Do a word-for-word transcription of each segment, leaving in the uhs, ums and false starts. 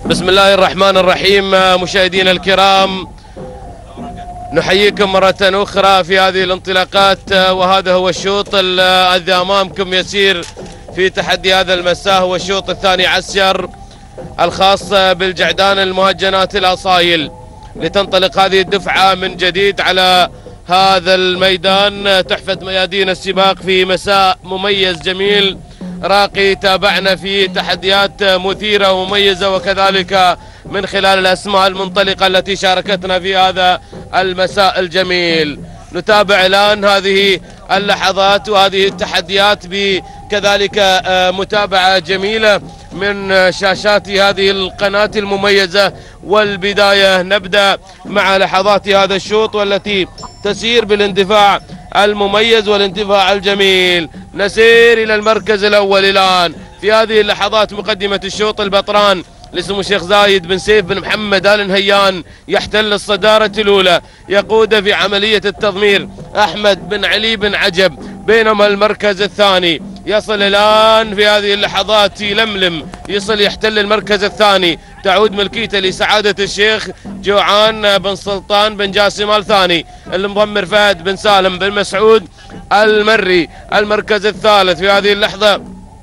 بسم الله الرحمن الرحيم. مشاهدينا الكرام، نحييكم مرة أخرى في هذه الانطلاقات، وهذا هو الشوط الذي أمامكم يسير في تحدي هذا المساء، هو الشوط الثاني عشر الخاص بالجعدان المهجنات الأصايل، لتنطلق هذه الدفعة من جديد على هذا الميدان، تحفة ميادين السباق في مساء مميز جميل راقي. تابعنا في تحديات مثيرة ومميزة، وكذلك من خلال الأسماء المنطلقة التي شاركتنا في هذا المساء الجميل. نتابع الآن هذه اللحظات وهذه التحديات بكذلك متابعة جميلة من شاشات هذه القناة المميزة. والبداية نبدأ مع لحظات هذا الشوط والتي تسير بالاندفاع المميز والاندفاع الجميل. نسير إلى المركز الأول الآن في هذه اللحظات. مقدمة الشوط البطران لسمو الشيخ زايد بن سيف بن محمد آل نهيان يحتل الصدارة الأولى، يقود في عملية التضمير أحمد بن علي بن عجب، بينما المركز الثاني يصل الآن في هذه اللحظات يلملم، يصل يحتل المركز الثاني، تعود ملكيته لسعادة الشيخ جوعان بن سلطان بن جاسم آل ثاني، المضمر فهد بن سالم بن مسعود المري. المركز الثالث في هذه اللحظة،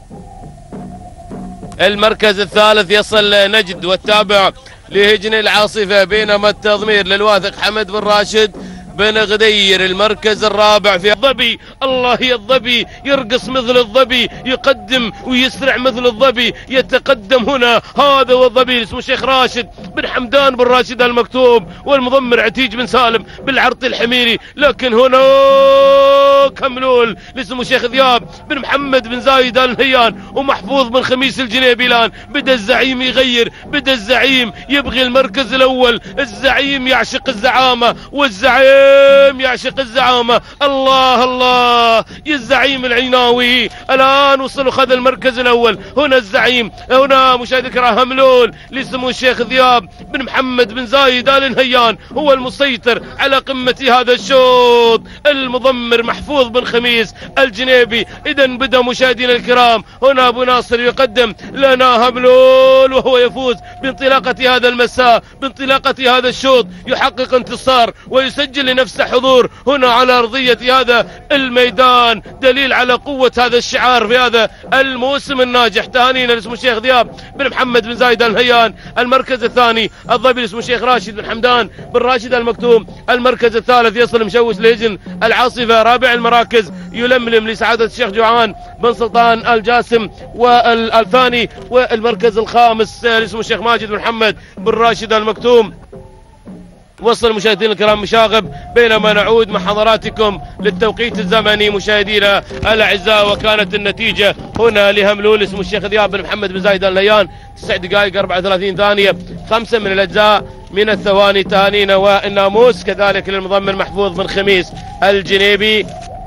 المركز الثالث يصل نجد والتابع لهجن العاصفة، بينما التضمير للواثق حمد بن راشد بن غدير. المركز الرابع في الظبي، الله يا الظبي يرقص مثل الظبي، يقدم ويسرع مثل الظبي، يتقدم هنا. هذا هو الظبي اسمه الشيخ راشد بن حمدان بن راشد المكتوب، والمضمر عتيج بن سالم بالعرط الحميري. لكن هنا كملول لاسمه الشيخ ذياب بن محمد بن زايد آل نهيان ومحفوظ بن خميس الجنيبي. الان بدا الزعيم يغير، بدا الزعيم يبغي المركز الاول. الزعيم يعشق الزعامه، والزعيم يعشق الزعامة. الله الله يا الزعيم العناوي، الآن وصلوا خذ المركز الأول. هنا الزعيم، هنا مشاهدي الكرام هملول لسمو الشيخ ذياب بن محمد بن زايد آل نهيان هو المسيطر على قمة هذا الشوط. المضمر محفوظ بن خميس الجنيبي. إذا بدأ مشاهدينا الكرام، هنا أبو ناصر يقدم لنا هملول، وهو يفوز بانطلاقة هذا المساء، بانطلاقة هذا الشوط، يحقق انتصار ويسجل لنفسه حضور هنا على أرضية هذا الميدان، دليل على قوة هذا الشعار في هذا الموسم الناجح. تهانينا لاسمه الشيخ ذياب بن محمد بن زايد آل نهيان. المركز الثاني الظبي اسمه الشيخ راشد بن حمدان بن راشد المكتوم. المركز الثالث يصل مشوش لهجن العاصفة. رابع المراكز يلملم لسعادة الشيخ جوعان بن سلطان الجاسم والثاني. والمركز الخامس اسمه الشيخ ماجد بن محمد بن راشد المكتوم. وصل المشاهدين الكرام مشاغب، بينما نعود مع حضراتكم للتوقيت الزمني مشاهدينا الاعزاء. وكانت النتيجه هنا لهملول اسمه الشيخ ذياب بن محمد بن زايد آل نهيان تسع دقائق أربعة وثلاثين ثانيه، خمسه من الاجزاء من الثواني. تهانينا والناموس كذلك للمضمر محفوظ بن خميس الجنيبي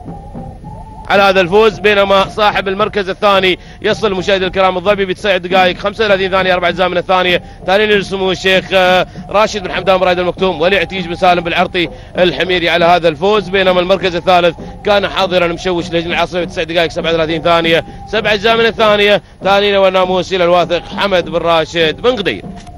على هذا الفوز. بينما صاحب المركز الثاني يصل مشاهدي الكرام الظبي بتسع دقائق خمسة وثلاثين ثانيه أربع أجزاء من الثانيه. تهانينا لسمو الشيخ راشد بن حمدان بن راشد المكتوم ولعتيج بن سالم بالعرطي الحميري على هذا الفوز. بينما المركز الثالث كان حاضرا مشوش لهجن العاصفة بتسع دقائق سبعة وثلاثين ثانيه، سبع أجزاء من الثانيه. تهانينا والناموس الى الواثق حمد بن راشد بن غدير.